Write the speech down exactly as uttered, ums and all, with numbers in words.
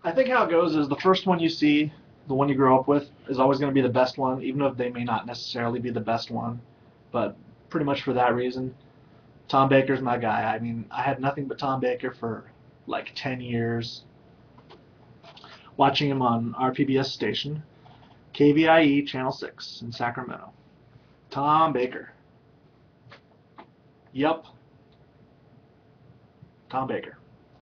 I think how it goes is the first one you see, the one you grow up with, is always going to be the best one, even if they may not necessarily be the best one. But pretty much for that reason, Tom Baker's my guy. I mean, I had nothing but Tom Baker for like ten years, watching him on our P B S station, K V I E Channel six in Sacramento. Tom Baker. Yup. Tom Baker.